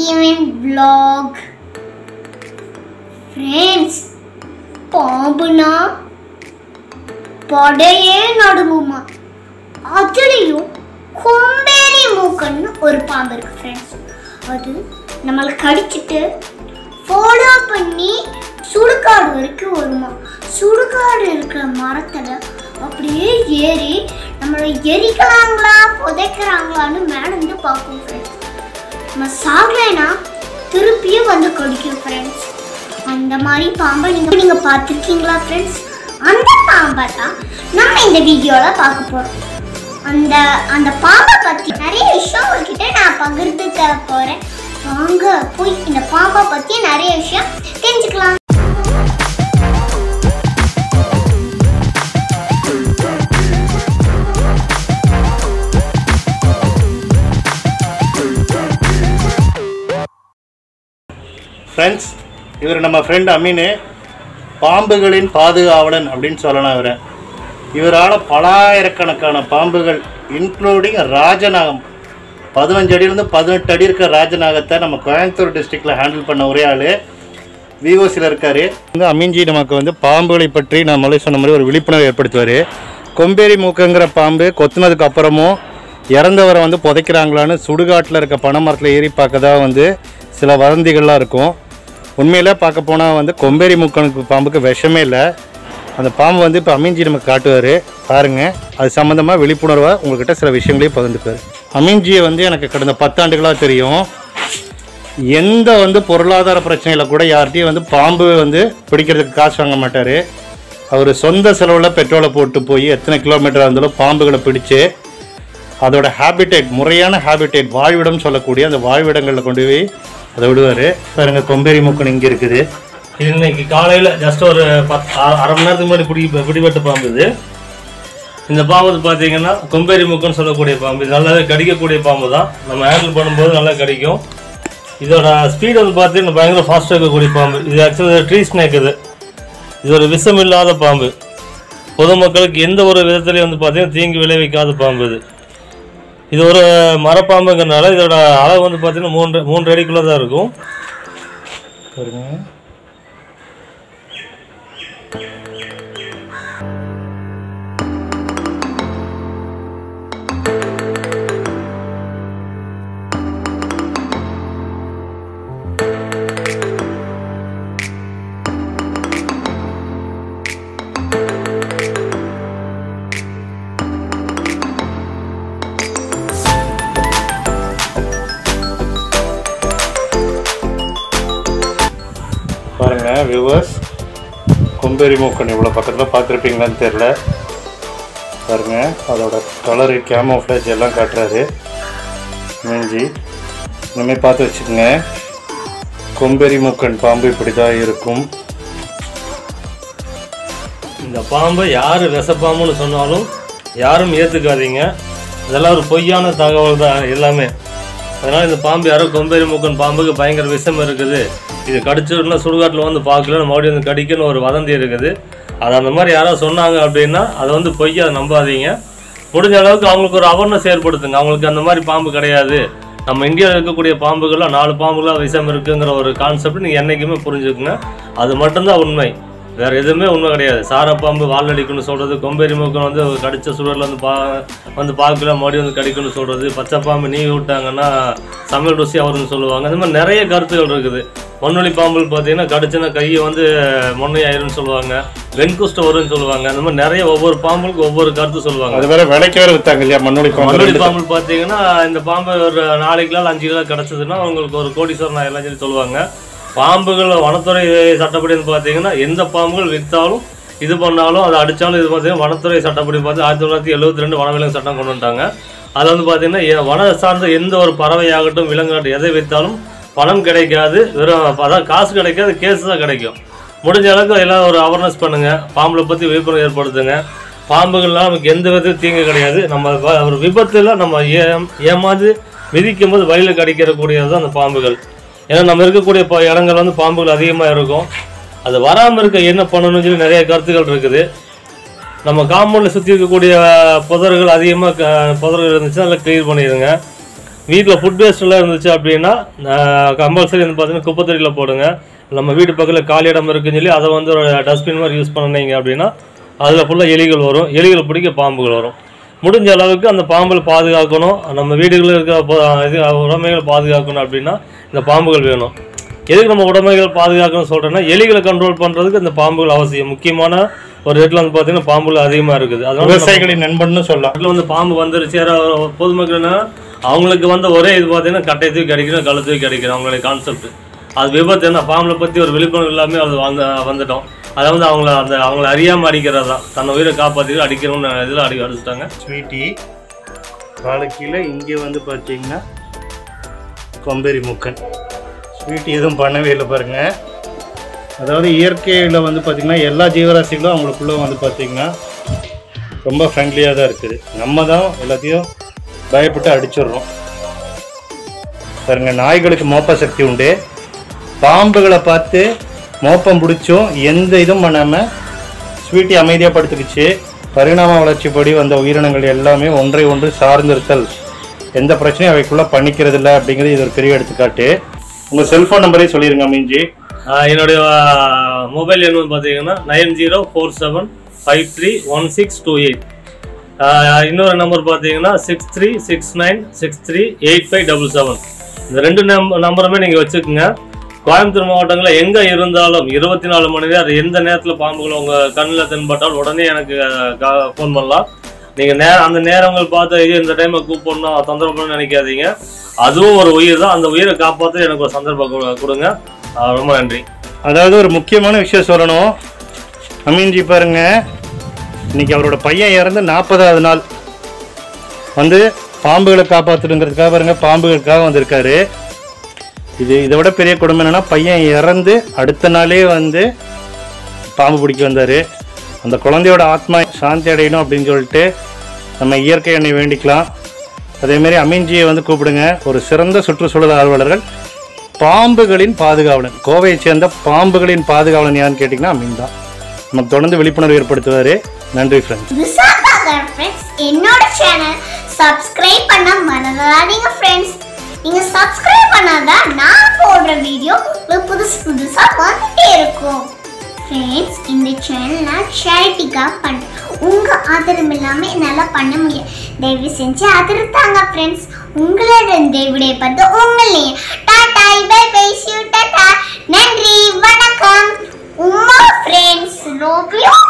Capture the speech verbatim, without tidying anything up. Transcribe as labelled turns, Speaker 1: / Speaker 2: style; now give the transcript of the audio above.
Speaker 1: Steven vlog. Friends, பாம்புனா படையே நடுங்குமா. அதுலயும் கொம்பேரி மூக்கன்னு ஒரு பாம்பு இருக்கு ஃப்ரெண்ட்ஸ். அது நம்மளை கடிச்சிட்டு ஃபாலோ பண்ணி சுடுகாடு வரைக்கும் வருமா. சுடுகாடு இருக்கிற மரத்துல அப்படியே ஏறி நம்மளை எரிக்கலாங்களா புதைக்கிறாங்களான்னு மேலேருந்து பார்க்கும் ஃப்ரெண்ட்ஸ். நம்ம சாகலைன்னா திருப்பியும் வந்து கடிக்கும் ஃப்ரெண்ட்ஸ். அந்த மாதிரி பாம்பை நீங்கள் நீங்கள் பார்த்துருக்கீங்களா ஃப்ரெண்ட்ஸ்? அந்த பாம்பை தான் நம்ம இந்த வீடியோவில் பார்க்க போகிறோம். அந்த அந்த பாம்பை பற்றி நிறைய விஷயம் உங்ககிட்ட நான் பகிர்ந்துக்க போகிறேன். வாங்க போய் இந்த பாம்பை பற்றி நிறைய விஷயம் தெரிஞ்சுக்கலாம்.
Speaker 2: ஃப்ரெண்ட்ஸ், இவர் நம்ம ஃப்ரெண்ட் அமீனு, பாம்புகளின் பாதுகாவலன் அப்படின்னு சொல்லலாம். இவர் இவரால் பலாயிரக்கணக்கான பாம்புகள் இன்க்ளூடிங் ராஜநாகம், பதினஞ்சு அடியிலேருந்து பதினெட்டு அடி இருக்கிற ராஜநாகத்தை நம்ம கோயம்புத்தூர் டிஸ்ட்ரிக்டில் ஹேண்டில் பண்ண ஒரே ஆள் விஓசியில் இருக்கார். வந்து அமீன்ஜி நமக்கு வந்து பாம்புகளை பற்றி நான் முதல்ல சொன்ன மாதிரி ஒரு விழிப்புணர்வு ஏற்படுத்துவார். கொம்பேரி மூக்குங்கிற பாம்பு கொத்துனதுக்கு அப்புறமும் இறந்தவரை வந்து புதைக்கிறாங்களான்னு சுடுகாட்டில் இருக்க பனை மரத்தில் ஏறி பார்க்க தான் வந்து சில வதந்திகள்லாம் இருக்கும். உண்மையில் பார்க்க போனால் வந்து கொம்பேரி மூக்கனுக்கு பாம்புக்கு விஷமே இல்லை. அந்த பாம்பு வந்து இப்போ அமீன்ஜி நமக்கு காட்டுவார் பாருங்கள். அது சம்மந்தமாக விழிப்புணர்வாக உங்கள்கிட்ட சில விஷயங்களையும் பகிர்ந்துக்குவார். அமீன்ஜியை வந்து எனக்கு கடந்த பத்தாண்டுகளாக தெரியும். எந்த வந்து பொருளாதார பிரச்சனையில் கூட யார்கிட்டையும் வந்து பாம்பு வந்து பிடிக்கிறதுக்கு காசு வாங்க மாட்டார். அவர் சொந்த செலவில் பெட்ரோலை போட்டு போய் எத்தனை கிலோமீட்டராக இருந்தாலும் பாம்புகளை பிடிச்சி அதோட ஹேபிடேட், முறையான ஹேபிடேட், வாழ்விடம் சொல்லக்கூடிய அந்த வாழ்விடங்களில் கொண்டு போய் அதை விடுவார். பாருங்க, கொம்பேரி மூக்கன் இங்கே இருக்குது.
Speaker 3: இது இன்னைக்கு காலையில் ஜஸ்ட் ஒரு பத் அரை மணி நேரத்துக்கு முன்னாடி பிடி பிடிபட்ட பாம்பு இது. இந்த பாம்பு பார்த்தீங்கன்னா கொம்பேரி மூக்கன்னு சொல்லக்கூடிய பாம்பு. இது நல்லாவே கடிக்கக்கூடிய பாம்பு தான். நம்ம ஹேண்டில் பண்ணும்போது நல்லா கடிக்கும். இதோட ஸ்பீடு வந்து பார்த்தீங்கன்னா பயங்கர ஃபாஸ்ட்டாக இருக்கக்கூடிய பாம்பு. இது ஆக்சுவலாக ட்ரீ ஸ்னேக். இது இது ஒரு விஷம் இல்லாத பாம்பு. பொதுமக்களுக்கு எந்த ஒரு விதத்துலையும் வந்து பார்த்தீங்கன்னா தீங்கு விளைவிக்காத பாம்பு இது. இது ஒரு மரப்பாம்புங்கிறனால இதோட அளவு வந்து பார்த்தீங்கன்னா மூன்று மூன்று அடிக்குள்ளே தான் இருக்கும்.
Speaker 2: பாருங்க வியூவர்ஸ், கொம்பேரி மூக்கன் இவ்வளோ பக்கத்தில் பார்த்துருப்பீங்களான்னு தெரில. பாருங்க, அதோட கலரு, கேமோஃப்ளேஜ் எல்லாம் காட்டுறாரு மீஞ்சி. இனிமேல் பார்த்து வச்சுக்கோங்க, கொம்பேரி மூக்கன் பாம்பு இப்படி தான் இருக்கும்.
Speaker 3: இந்த பாம்பை யார் விஷப்பாம்புன்னு சொன்னாலும் யாரும் ஏற்றுக்காதீங்க. இதெல்லாம் ஒரு பொய்யான தகவல் தான் எல்லாமே. அதனால் இந்த பாம்பு யாரும் கொம்பேரி மூக்கன் பாம்புக்கு பயங்கர விஷம் இருக்குது, இது கடிச்சிருந்தா சுடுகாட்டில் வந்து பார்க்கல, மறுபடியும் வந்து கடிக்கணும்னு ஒரு வதந்தி இருக்குது. அது அந்த மாதிரி யாராவது சொன்னாங்க அப்படின்னா அதை வந்து பொய்யை அதை நம்பாதீங்க. முடிஞ்ச அளவுக்கு அவங்களுக்கு ஒரு அவேர்னஸ் ஏற்படுத்துங்க. அவங்களுக்கு அந்த மாதிரி பாம்பு கிடையாது, நம்ம இந்தியாவில் இருக்கக்கூடிய பாம்புகள்லாம் நாலு பாம்புகளாக விஷம் இருக்குங்கிற ஒரு கான்செப்ட் நீங்கள் என்றைக்குமே புரிஞ்சுக்குங்க. அது மட்டும்தான் உண்மை, வேறு எதுவுமே உண்மை கிடையாது. சாரப்பாம்பு வால் அடிக்கணும்னு சொல்கிறது, கொம்பேரி மூக்கன் வந்து கடித்த சுடரில் வந்து பா வந்து பார்க்கல மறுபடியும் வந்து கடிக்கணும்னு சொல்கிறது, பச்சை பாம்பு நீ விட்டாங்கன்னா சமையல் ருசி அவருன்னு சொல்லுவாங்க. அந்த மாதிரி நிறைய கருத்துகள் இருக்குது. மண்ணொலி பாம்பு பார்த்தீங்கன்னா கடிச்சுன்னா கையை வந்து மொன்னை ஆயிரும்னு சொல்லுவாங்க, வெண்குஷ்ட வரும்னு சொல்லுவாங்க. அந்த மாதிரி நிறைய ஒவ்வொரு பாம்புக்கு ஒவ்வொரு கருத்து சொல்லுவாங்க.
Speaker 2: அது வேற விலைக்கு வேற வித்தாங்க இல்லையா மண்ணொலி பாம்பு.
Speaker 3: மண்ணொலி பாம்பு பார்த்தீங்கன்னா இந்த பாம்பு ஒரு நாலு கிலோ அஞ்சு கிலோ கிடச்சதுன்னா அவங்களுக்கு ஒரு கோடீஸ்வரன் ஆயிரலாம் சொல்லி சொல்லுவாங்க. பாம்புகள் வனத்துறை சட்டப்படி பார்த்தீங்கன்னா எந்த பாம்புகள் விற்றாலும் இது பண்ணாலும் அதை அடித்தாலும் இது பார்த்தீங்கன்னா வனத்துறை சட்டப்படி பார்த்து ஆயிரத்தி தொள்ளாயிரத்தி எழுபத்தி ரெண்டு வனவிலங்கு சட்டம் கொண்டு வந்துட்டாங்க. அது வந்து பார்த்தீங்கன்னா வன சார்ந்த எந்த ஒரு பறவையாகட்டும் விலங்காகட்டும் எதை விற்றாலும் பணம் கிடைக்காது, வெறும் அதான் காசு கிடைக்காது, கேஸ் தான் கிடைக்கும். முடிஞ்ச அளவுக்கு எல்லாம் ஒரு அவேர்னஸ் பண்ணுங்கள், பாம்புகளை பற்றி விழிப்புணர்வு ஏற்படுத்துங்க. பாம்புகள்லாம் நமக்கு எந்த விதத்தையும் தீங்கு கிடையாது. நம்ம ஒரு விபத்தில் நம்ம ஏ ஏமாந்து மிதிக்கும் போது வழியில் கிடைக்கிறக்கூடியது தான் அந்த பாம்புகள். ஏன்னா நம்ம இருக்கக்கூடிய இடங்கள் வந்து பாம்புகள் அதிகமாக இருக்கும். அது வராமல் இருக்க என்ன பண்ணணும்னு சொல்லி நிறைய கருத்துக்கள் இருக்குது. நம்ம காம்பவுண்டில் சுற்றி இருக்கக்கூடிய புதர்கள் அதிகமாக புதர்கள் இருந்துச்சுன்னா அதில் கிளியர் பண்ணிடுங்க. வீட்டில் ஃபுட் வேஸ்ட்லாம் இருந்துச்சு அப்படின்னா கம்பல்சரி வந்து பார்த்தீங்கன்னா குப்பைத்தொட்டியில் போடுங்க. நம்ம வீட்டு பக்கத்தில் காலி இடம் இருக்குன்னு சொல்லி அதை வந்து ஒரு டஸ்ட்பின் மாதிரி யூஸ் பண்ணிங்க அப்படின்னா அதில் ஃபுல்லாக எலிகள் வரும். எலிகளை பிடிக்க பாம்புகள் வரும். முடிஞ்ச அளவுக்கு அந்த பாம்புகள் பாதுகாக்கணும். நம்ம வீடுகளில் இருக்கிற இது உடைமைகளை பாதுகாக்கணும் அப்படின்னா இந்த பாம்புகள் வேணும். எதுக்கு நம்ம உடைமைகள் பாதுகாக்கணும்னு சொல்கிறேன்னா எலிகளை கண்ட்ரோல் பண்ணுறதுக்கு இந்த பாம்புகள் அவசியம். முக்கியமான ஒரு இடத்துல வந்து பார்த்தீங்கன்னா பாம்புகள் அதிகமாக இருக்குது. அதனால
Speaker 2: விவசாயிகளின் நண்பன்னு சொல்லலாம்.
Speaker 3: அதில் வந்து பாம்பு வந்துருச்சு பொதுமக்கள்னா அவங்களுக்கு வந்து ஒரே இது பார்த்தீங்கன்னா கட்டை தூக்கி கிடைக்கணும், கழுத்து தூக்கி கிடைக்கணும் அவங்களுடைய கான்செப்ட். அது விபத்து என்ன பாம்பளை பற்றி ஒரு விழிப்புணர்வு எல்லாமே அது வந்து வந்துட்டோம். அதை வந்து அவங்கள அந்த அவங்கள அறியாமல் அடிக்கிறது தான். தன்னை உயிரை காப்பாற்றிட்டு அடிக்கணும்னு இதில் அடி அடிச்சுட்டாங்க.
Speaker 2: ஸ்வீட்டி காலு கீழே இங்கே வந்து பார்த்தீங்கன்னா கொம்பேரி மூக்கன். ஸ்வீட்டி எதுவும் பண்ணவே இல்லை பாருங்க. அதாவது இயற்கையில் வந்து பார்த்திங்கன்னா எல்லா ஜீவராசிகளும் அவங்களுக்குள்ளே வந்து பார்த்திங்கன்னா ரொம்ப ஃப்ரெண்ட்லியாக தான் இருக்குது. நம்ம தான் எல்லாத்தையும் பயப்பட்டு அடிச்சிடுறோம் பாருங்க. நாய்களுக்கு மோப்ப சக்தி உண்டு. பாம்புகளை பார்த்து மோப்பம் பிடிச்சும் எந்த இதுவும் பண்ணாமல் ஸ்வீட்டி அமைதியாக படுத்துக்கிச்சு. பரிணாம வளர்ச்சிப்படி வந்த உயிரினங்கள் எல்லாமே ஒன்றை ஒன்று சார்ந்திருத்தல், எந்த பிரச்சனையும் அவைக்குள்ளே பண்ணிக்கிறது இல்லை அப்படிங்கிறது இது ஒரு பெரிய எடுத்துக்காட்டு. உங்கள் செல்ஃபோன் நம்பரே சொல்லிடுங்க மீஞ்சி.
Speaker 3: என்னுடைய மொபைல் எண் பார்த்தீங்கன்னா nine zero four seven five three one six two eight. இன்னொரு நம்பர் பார்த்தீங்கன்னா six three six nine six three eight five double seven. இந்த ரெண்டு நம்ப நம்பருமே நீங்கள் வச்சுக்கோங்க. கோயம்புத்தூர் மாவட்டங்களில் எங்கே இருந்தாலும் இருபத்தி நாலு மணி நேரம் எந்த நேரத்தில் பாம்புகள் உங்கள் கண்ணில் தென்பட்டால் உடனே எனக்கு ஃபோன் பண்ணலாம். நீங்கள் நேரம் அந்த நேரங்கள் பார்த்து இது இந்த டைமை கூப்பிடணும் தொந்தரவு பண்ணணும்னு நினைக்காதீங்க. அதுவும் ஒரு உயிர் தான். அந்த உயிரை காப்பாற்ற எனக்கு ஒரு சந்தர்ப்பம் கொடுங்க. ரொம்ப நன்றி.
Speaker 2: அதாவது ஒரு முக்கியமான விஷயம் சொல்லணும். அமீன்ஜி பாருங்க, இன்னைக்கு அவரோட பையன் இறந்து நாற்பதாவது நாள் வந்து பாம்புகளை காப்பாற்றுங்கிறதுக்காக பாருங்க பாம்புகளுக்காக வந்திருக்காரு. இது இதை விட பெரிய கொடுமை என்னன்னா பையன் இறந்து அடுத்த நாளே வந்து பாம்பு பிடிக்க வந்தார். அந்த குழந்தையோட ஆத்மா சாந்தி அடையணும் அப்படின்னு சொல்லிட்டு நம்ம இயற்கை எண்ணெய் வேண்டிக்கலாம். அதேமாரி அமீன்ஜியை வந்து கூப்பிடுங்க. ஒரு சிறந்த சுற்றுச்சூழல் ஆர்வலர்கள், பாம்புகளின் பாதுகாவலன், கோவையை சேர்ந்த பாம்புகளின் பாதுகாவலன் யான்னு கேட்டிங்கன்னா அமீன் தான். நமக்கு தொடர்ந்து விழிப்புணர்வு ஏற்படுத்துவார். நன்றி ஃப்ரெண்ட்ஸ்.
Speaker 1: என்னோட சேனல் சப்ஸ்கிரைப் பண்ண மறந்துடாதீங்க ஃப்ரெண்ட்ஸ். நீங்க சப்ஸ்கிரைப் பண்ணாதான் நான் போடுற வீடியோ புதுசு புதுசா வந்துட்டே இருக்கும் ஃப்ரெண்ட்ஸ். இந்த சேனல் நான் சேரிட்டிக்காக பண்ணுறேன். உங்க ஆதரவு இல்லாமல் என்னால் பண்ண முடியாது. தயவு செஞ்சு ஆதரவு தாங்க ஃப்ரெண்ட்ஸ். உங்களோட தேவிடைய பார்த்து உங்களே டாடா பை பை டாடா. நன்றி, வணக்கம். Uma friends, love you.